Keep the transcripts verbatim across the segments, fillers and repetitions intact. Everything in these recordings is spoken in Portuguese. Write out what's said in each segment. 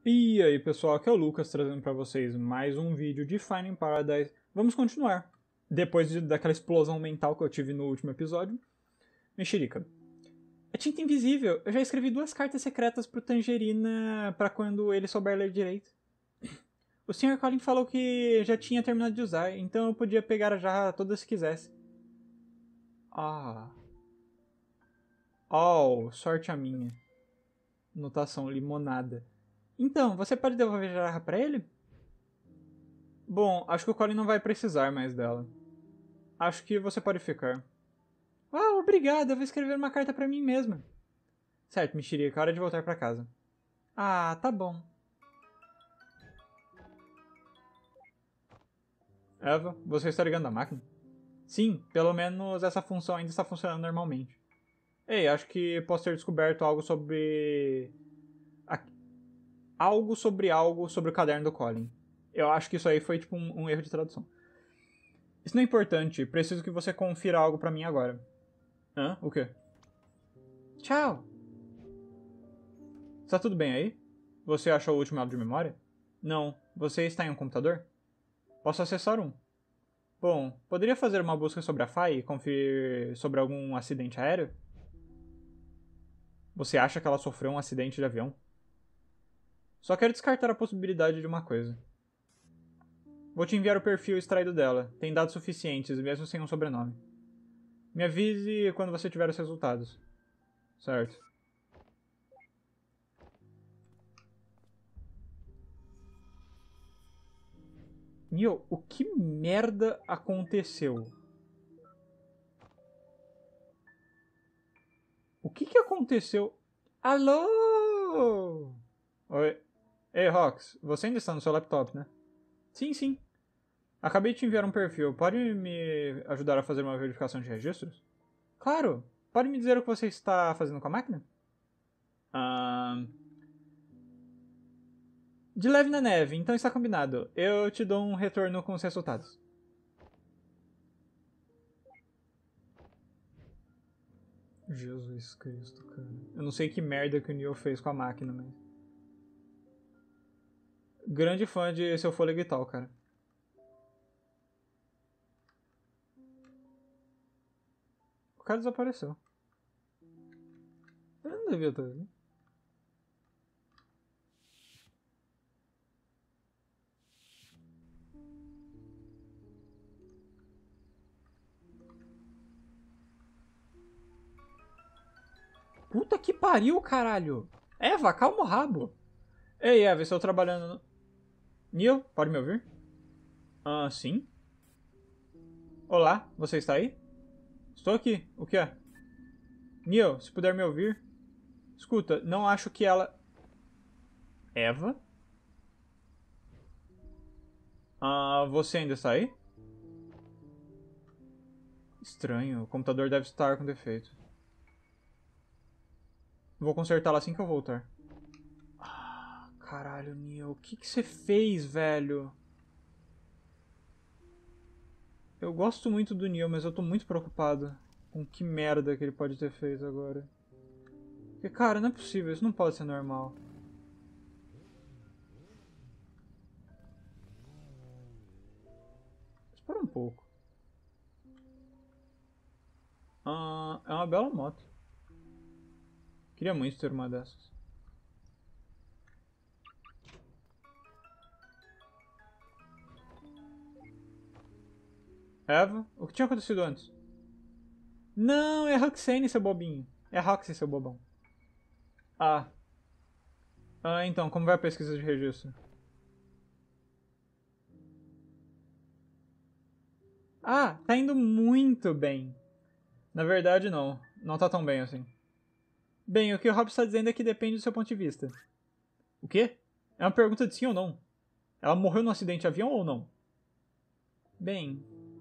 E aí pessoal, aqui é o Lucas trazendo para vocês mais um vídeo de Finding Paradise. Vamos continuar, depois de, daquela explosão mental que eu tive no último episódio. Mexerica. É tinta invisível, eu já escrevi duas cartas secretas pro Tangerina para quando ele souber ler direito. O senhor Colin falou que já tinha terminado de usar, então eu podia pegar a jarra toda se quisesse. Ah... Oh, sorte a minha. Notação, limonada. Então, você pode devolver a jarra pra ele? Bom, acho que o Colin não vai precisar mais dela. Acho que você pode ficar. Ah, obrigado, eu vou escrever uma carta pra mim mesma. Certo, mexerica, hora de voltar pra casa. Ah, tá bom. Eva, você está ligando a máquina? Sim, pelo menos essa função ainda está funcionando normalmente. Ei, acho que posso ter descoberto algo sobre... Algo sobre algo sobre o caderno do Colin. Eu acho que isso aí foi tipo um, um erro de tradução. Isso não é importante, preciso que você confira algo pra mim agora. Hã? O quê? Tchau! Está tudo bem aí? Você achou o último álbum de memória? Não. Você está em um computador? Posso acessar um. Bom, poderia fazer uma busca sobre a F A I e conferir sobre algum acidente aéreo? Você acha que ela sofreu um acidente de avião? Só quero descartar a possibilidade de uma coisa. Vou te enviar o perfil extraído dela. Tem dados suficientes, mesmo sem um sobrenome. Me avise quando você tiver os resultados. Certo. Neo, o que merda aconteceu? O que que aconteceu? Alô? Oi. Ei, Rox, você ainda está no seu laptop, né? Sim, sim. Acabei de te enviar um perfil. Pode me ajudar a fazer uma verificação de registros? Claro. Pode me dizer o que você está fazendo com a máquina? Ahn... De leve na neve, então está combinado. Eu te dou um retorno com os resultados. Jesus Cristo, cara. Eu não sei que merda que o Neo fez com a máquina, mas... Grande fã de Seu Fôlego e tal, cara. O cara desapareceu. Ele não devia estar ali. Puta que pariu, caralho! Eva, calma o rabo! Ei, Eva, estou trabalhando no... Neil, pode me ouvir? Ah, sim? Olá, você está aí? Estou aqui, o que é? Neil, se puder me ouvir... Escuta, não acho que ela... Eva? Ah, você ainda está aí? Estranho, o computador deve estar com defeito. Vou consertá-la assim que eu voltar. Ah, caralho, Neil, o que que você fez, velho? Eu gosto muito do Neil, mas eu tô muito preocupado com que merda que ele pode ter feito agora. Porque, cara, não é possível, isso não pode ser normal. Espera um pouco. Ah, é uma bela moto. Queria muito ter uma dessas. Eva, o que tinha acontecido antes? Não, é a Roxane, seu bobinho. É a Roxy, seu bobão. Ah. Ah, então, como vai a pesquisa de registro? Ah, tá indo muito bem. Na verdade, não. Não tá tão bem assim. Bem, o que o Rob está dizendo é que depende do seu ponto de vista. O quê? É uma pergunta de sim ou não. Ela morreu num acidente de avião ou não? Bem...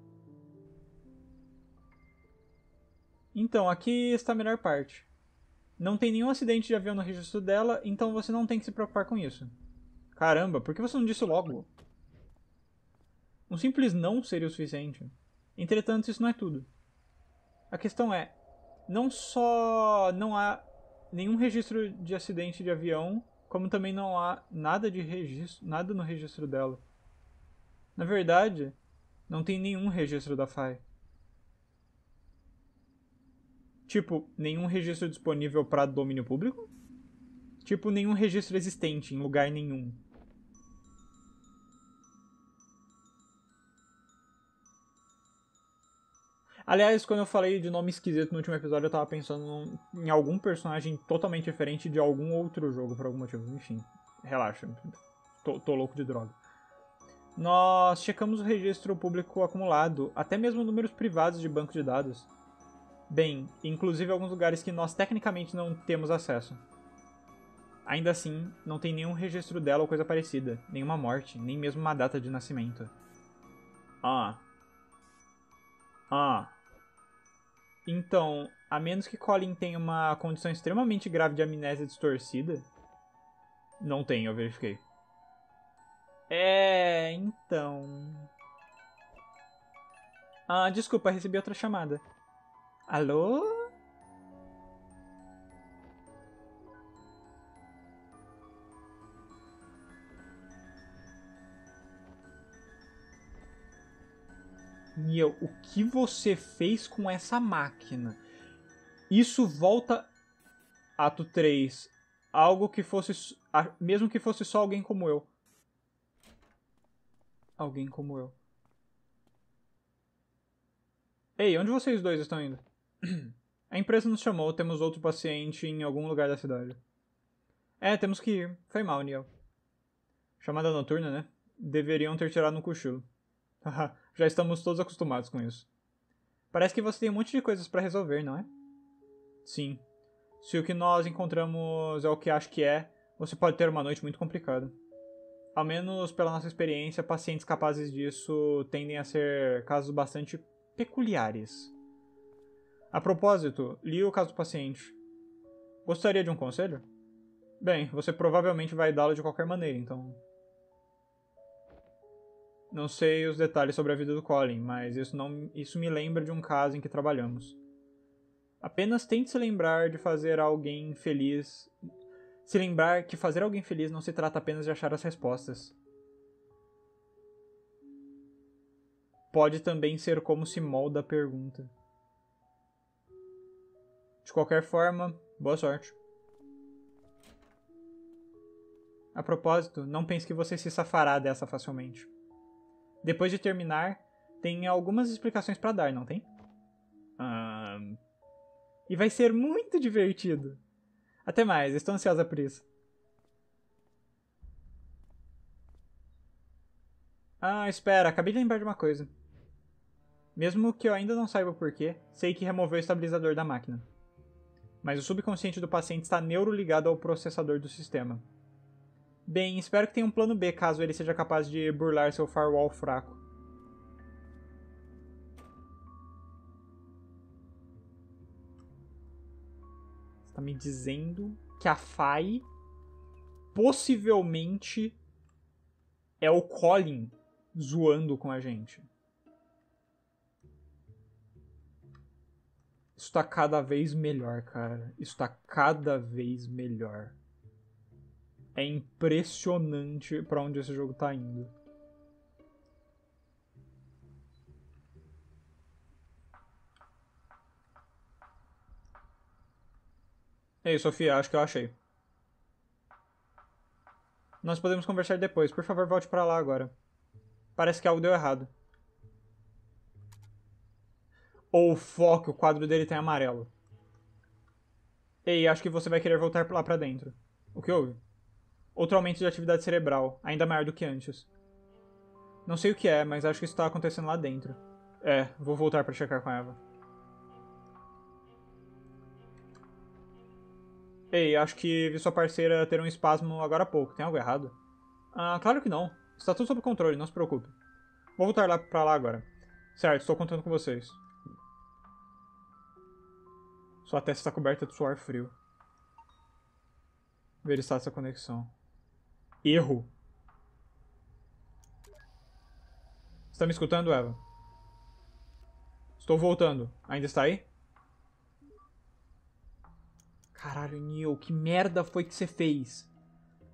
Então, aqui está a melhor parte. Não tem nenhum acidente de avião no registro dela, então você não tem que se preocupar com isso. Caramba, por que você não disse logo? Um simples não seria o suficiente. Entretanto, isso não é tudo. A questão é, não só não há nenhum registro de acidente de avião, como também não há nada de registro, nada no registro dela. Na verdade, não tem nenhum registro da F A I. Tipo, nenhum registro disponível para domínio público? Tipo, nenhum registro existente em lugar nenhum. Aliás, quando eu falei de nome esquisito no último episódio, eu tava pensando em algum personagem totalmente diferente de algum outro jogo, por algum motivo. Enfim, relaxa. Tô, tô louco de droga. Nós checamos o registro público acumulado, até mesmo números privados de banco de dados. Bem, inclusive alguns lugares que nós tecnicamente não temos acesso. Ainda assim, não tem nenhum registro dela ou coisa parecida, nenhuma morte, nem mesmo uma data de nascimento. Ah. Ah. Então, a menos que Colin tenha uma condição extremamente grave de amnésia distorcida... Não tem, eu verifiquei. É, então... Ah, desculpa, recebi outra chamada. Alô? Niel, o que você fez com essa máquina? Isso volta... Ato três. Algo que fosse... Mesmo que fosse só alguém como eu. Alguém como eu. Ei, onde vocês dois estão indo? A empresa nos chamou, temos outro paciente em algum lugar da cidade. É, temos que ir. Foi mal, Niel. Chamada noturna, né? Deveriam ter tirado um cochilo. Haha, já estamos todos acostumados com isso. Parece que você tem um monte de coisas pra resolver, não é? Sim. Se o que nós encontramos é o que acho que é, você pode ter uma noite muito complicada. Ao menos pela nossa experiência, pacientes capazes disso tendem a ser casos bastante peculiares. A propósito, li o caso do paciente. Gostaria de um conselho? Bem, você provavelmente vai dá-lo de qualquer maneira, então... Não sei os detalhes sobre a vida do Colin, mas isso, não, isso me lembra de um caso em que trabalhamos. Apenas tente se lembrar de fazer alguém feliz... Se lembrar que fazer alguém feliz não se trata apenas de achar as respostas. Pode também ser como se molda a pergunta. De qualquer forma, boa sorte. A propósito, não pense que você se safará dessa facilmente. Depois de terminar, tem algumas explicações pra dar, não tem? Ah... E vai ser muito divertido. Até mais, estou ansiosa por isso. Ah, espera, acabei de lembrar de uma coisa. Mesmo que eu ainda não saiba o porquê, sei que removeu o estabilizador da máquina. Mas o subconsciente do paciente está neuroligado ao processador do sistema. Bem, espero que tenha um plano B caso ele seja capaz de burlar seu firewall fraco. Você está me dizendo que a F A I possivelmente é o Colin zoando com a gente. Isso tá cada vez melhor, cara. Isso tá cada vez melhor. É impressionante pra onde esse jogo tá indo. Ei, Sofia, acho que eu achei. Nós podemos conversar depois. Por favor, volte pra lá agora. Parece que algo deu errado. Ou foco, o quadro dele tem amarelo. Ei, acho que você vai querer voltar lá pra dentro. O que houve? Outro aumento de atividade cerebral, ainda maior do que antes. Não sei o que é, mas acho que isso tá acontecendo lá dentro. É, vou voltar pra checar com a Eva. Ei, acho que vi sua parceira ter um espasmo agora há pouco. Tem algo errado? Ah, claro que não. Está tudo sob controle, não se preocupe. Vou voltar lá pra lá agora. Certo, estou contando com vocês. Sua testa está coberta de suor frio. Ver status da conexão. Erro. Está me escutando, Eva? Estou voltando. Ainda está aí? Caralho, Neil, que merda foi que você fez?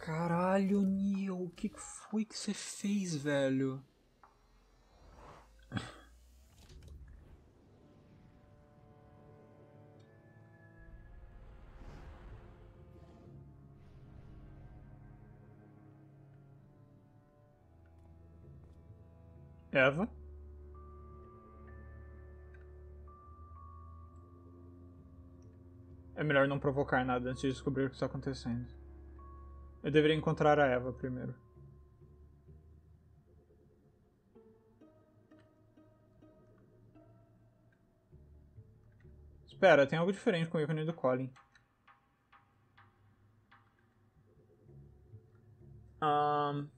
Caralho, Neo, o que foi que você fez, velho? Eva? É melhor não provocar nada antes de descobrir o que está acontecendo. Eu deveria encontrar a Eva primeiro. Espera, tem algo diferente com o ícone do Colin. Um...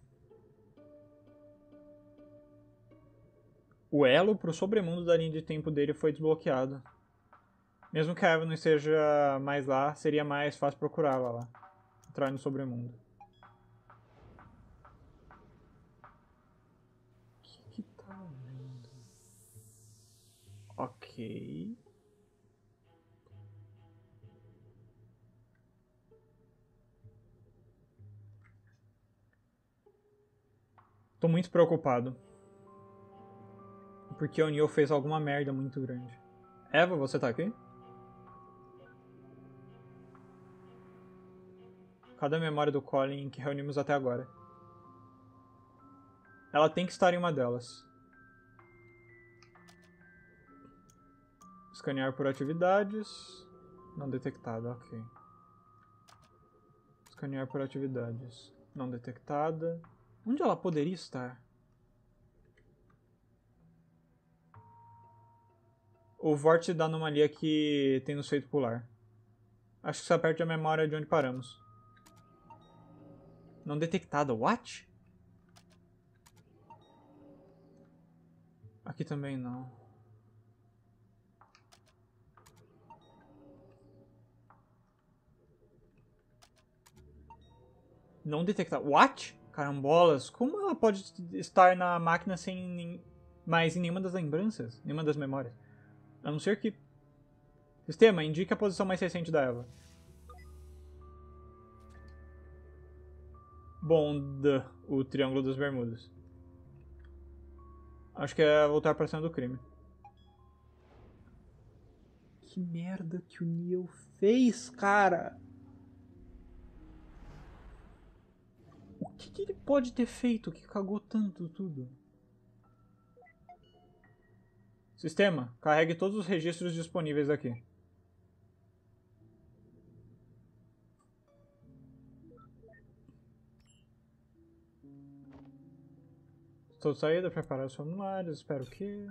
O elo pro sobremundo da linha de tempo dele foi desbloqueado. Mesmo que a Eva não esteja mais lá, seria mais fácil procurá-la lá. Entrar no sobremundo. O que que tá vendo? Ok. Tô muito preocupado. Porque o Neo fez alguma merda muito grande. Eva, você tá aqui? Cadê a memória do Colin que reunimos até agora? Ela tem que estar em uma delas. Escanear por atividades. Não detectada, ok. Escanear por atividades. Não detectada. Onde ela poderia estar? O vórtice da anomalia que tem no feito pular. Acho que só perde a memória de onde paramos. Não detectada. What? Aqui também não. Não detectada. What? Carambolas. Como ela pode estar na máquina sem mais em nenhuma das lembranças? Nenhuma das memórias? A não ser que... Sistema, indique a posição mais recente da Eva. Bond, o Triângulo das Bermudas. Acho que é voltar pra cena do crime. Que merda que o Neo fez, cara! O que, que ele pode ter feito que cagou tanto tudo? Sistema, carregue todos os registros disponíveis aqui. Estou de saída, preparar os formulários, espero que...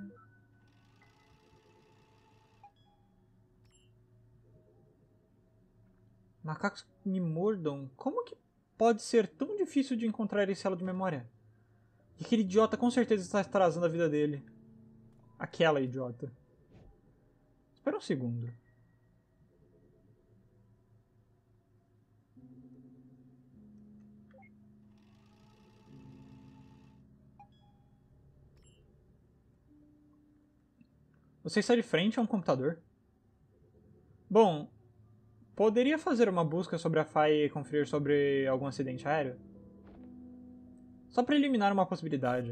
Macacos me mordam? Como que pode ser tão difícil de encontrar esse elo de memória? E aquele idiota com certeza está atrasando a vida dele. Aquela idiota. Espera um segundo. Você está de frente a um computador? Bom, poderia fazer uma busca sobre a F A I e conferir sobre algum acidente aéreo? Só para eliminar uma possibilidade.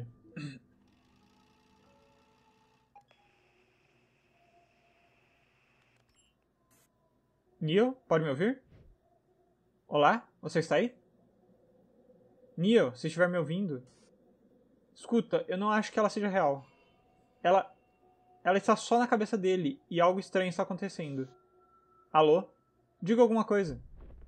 Neo, pode me ouvir? Olá, você está aí? Neo, se estiver me ouvindo. Escuta, eu não acho que ela seja real. Ela... Ela está só na cabeça dele e algo estranho está acontecendo. Alô? Diga alguma coisa.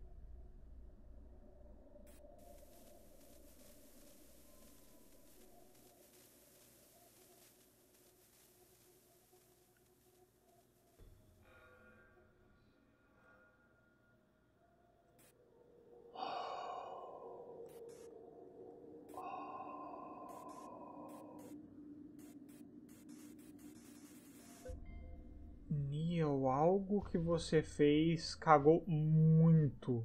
Neo, algo que você fez cagou muito.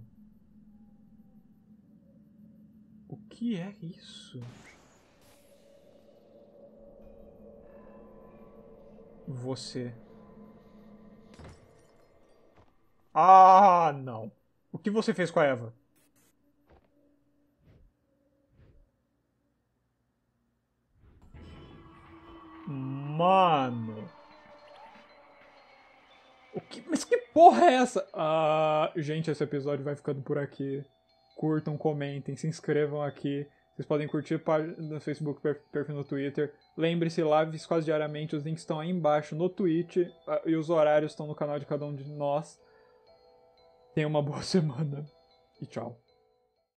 O que é isso? Você. Ah, não. O que você fez com a Eva? Mano. O que... Mas que porra é essa? Ah, gente, esse episódio vai ficando por aqui. Curtam, comentem, se inscrevam aqui. Vocês podem curtir no Facebook, perfil no Twitter. Lembre-se, lives quase diariamente. Os links estão aí embaixo no Twitch. E os horários estão no canal de cada um de nós. Tenha uma boa semana. E tchau.